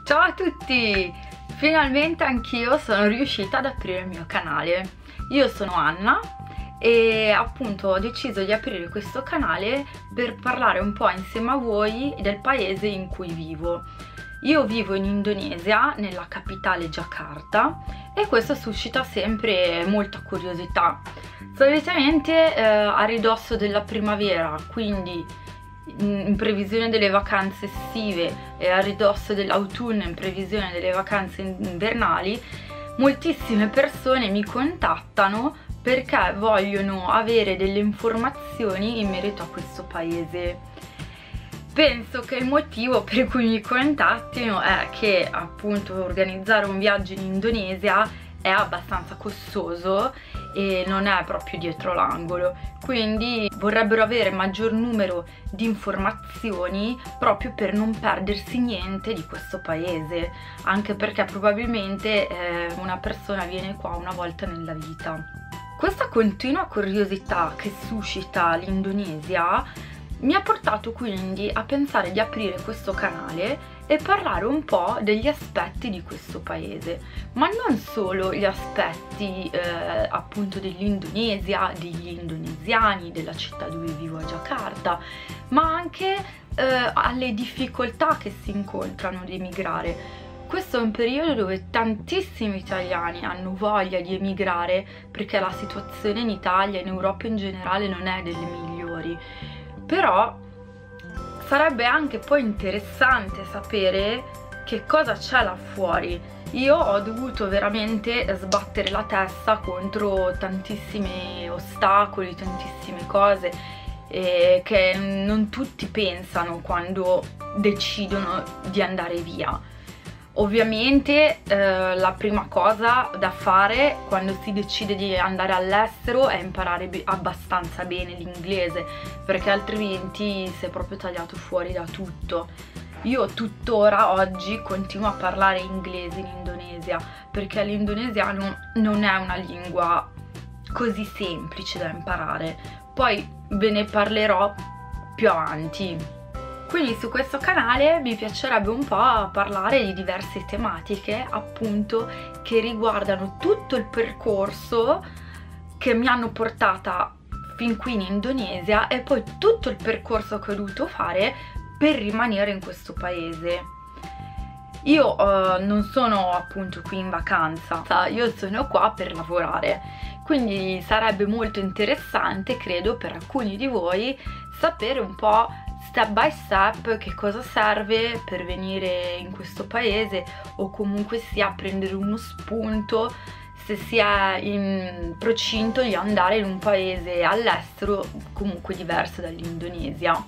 Ciao a tutti! Finalmente anch'io sono riuscita ad aprire il mio canale. Io sono Anna e appunto ho deciso di aprire questo canale per parlare un po' insieme a voi del paese in cui vivo. Io vivo in Indonesia, nella capitale Giacarta, e questo suscita sempre molta curiosità. Solitamente a ridosso della primavera, quindi in previsione delle vacanze estive, e a ridosso dell'autunno in previsione delle vacanze invernali, moltissime persone mi contattano perché vogliono avere delle informazioni in merito a questo paese. Penso che il motivo per cui mi contattino è che appunto organizzare un viaggio in Indonesia è abbastanza costoso e non è proprio dietro l'angolo, quindi vorrebbero avere maggior numero di informazioni proprio per non perdersi niente di questo paese, anche perché probabilmente una persona viene qua una volta nella vita. Questa continua curiosità che suscita l'Indonesia mi ha portato quindi a pensare di aprire questo canale e parlare un po' degli aspetti di questo paese, ma non solo gli aspetti appunto dell'Indonesia, degli indonesiani, della città dove vivo a Giacarta, ma anche alle difficoltà che si incontrano ad emigrare. Questo è un periodo dove tantissimi italiani hanno voglia di emigrare perché la situazione in Italia e in Europa in generale non è delle migliori. Però sarebbe anche poi interessante sapere che cosa c'è là fuori. Io ho dovuto veramente sbattere la testa contro tantissimi ostacoli, tantissime cose che non tutti pensano quando decidono di andare via. Ovviamente la prima cosa da fare quando si decide di andare all'estero è imparare abbastanza bene l'inglese, perché altrimenti si è proprio tagliato fuori da tutto. Io tuttora oggi continuo a parlare inglese in Indonesia perché l'indonesiano non è una lingua così semplice da imparare. Poi ve ne parlerò più avanti. Quindi su questo canale mi piacerebbe un po' parlare di diverse tematiche appunto che riguardano tutto il percorso che mi hanno portata fin qui in Indonesia e poi tutto il percorso che ho dovuto fare per rimanere in questo paese. Io non sono appunto qui in vacanza, io sono qua per lavorare, quindi sarebbe molto interessante, credo, per alcuni di voi sapere un po' step by step che cosa serve per venire in questo paese, o comunque sia prendere uno spunto se si è in procinto di andare in un paese all'estero comunque diverso dall'Indonesia.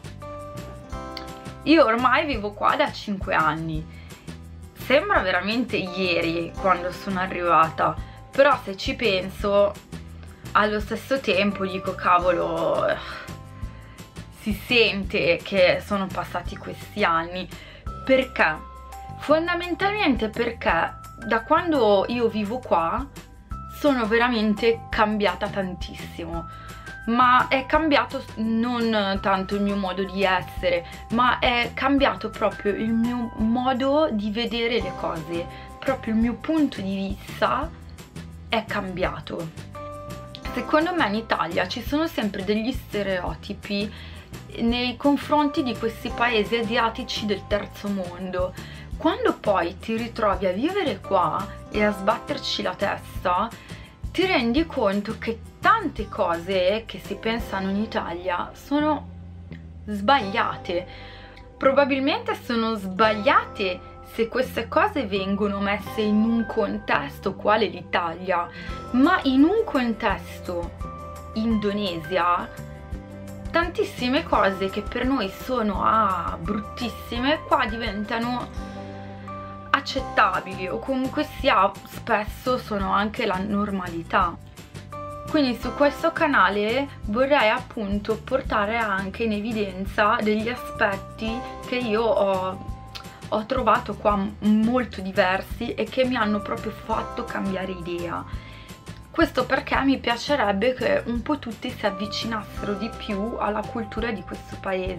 Io ormai vivo qua da 5 anni, sembra veramente ieri quando sono arrivata, però se ci penso allo stesso tempo dico cavolo, si sente che sono passati questi anni. Perché? Fondamentalmente perché da quando io vivo qua sono veramente cambiata tantissimo, ma è cambiato non tanto il mio modo di essere, ma è cambiato proprio il mio modo di vedere le cose, proprio il mio punto di vista è cambiato. Secondo me in Italia ci sono sempre degli stereotipi nei confronti di questi paesi asiatici del terzo mondo. Quando poi ti ritrovi a vivere qua e a sbatterci la testa, ti rendi conto che tante cose che si pensano in Italia sono sbagliate. Probabilmente sono sbagliate se queste cose vengono messe in un contesto quale l'Italia, ma in un contesto Indonesia tantissime cose che per noi sono bruttissime qua diventano accettabili, o comunque sia spesso sono anche la normalità. Quindi su questo canale vorrei appunto portare anche in evidenza degli aspetti che io ho trovato qua molto diversi e che mi hanno proprio fatto cambiare idea. Questo perché mi piacerebbe che un po' tutti si avvicinassero di più alla cultura di questo paese.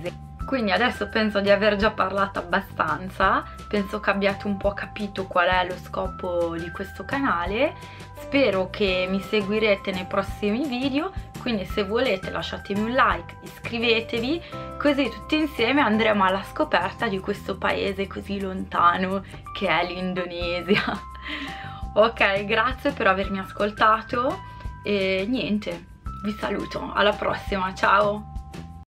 Quindi adesso penso di aver già parlato abbastanza, penso che abbiate un po' capito qual è lo scopo di questo canale. Spero che mi seguirete nei prossimi video, quindi se volete lasciatemi un like, iscrivetevi, così tutti insieme andremo alla scoperta di questo paese così lontano che è l'Indonesia. Ok, grazie per avermi ascoltato e niente, vi saluto, alla prossima, ciao!